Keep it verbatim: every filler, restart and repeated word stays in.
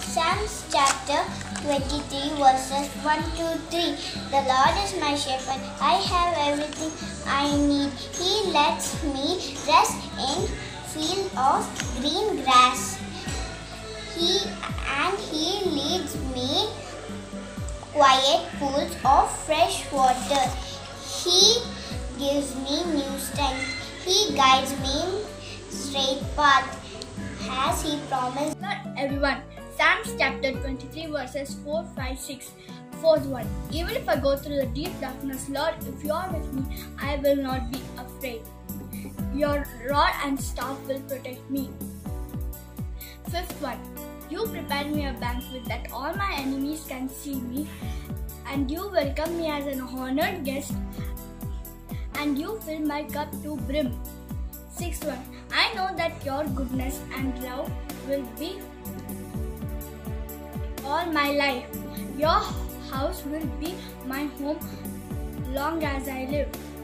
Psalms chapter twenty-three verses one to three. The Lord is my shepherd. I have everything I need. He lets me rest in field of green grass. He and He leads me quiet pools of fresh water. He gives me new strength. He guides me in straight path as He promised. Not everyone. Psalms chapter twenty-three verses four, five, six. Fourth one. Even if I go through the deep darkness, Lord, if you are with me, I will not be afraid. Your rod and staff will protect me. Fifth one. You prepared me a banquet that all my enemies can see me, and you welcome me as an honored guest, and you fill my cup to brim. Sixth one. I know that your goodness and love will be all my life. Your house will be my home long as I live.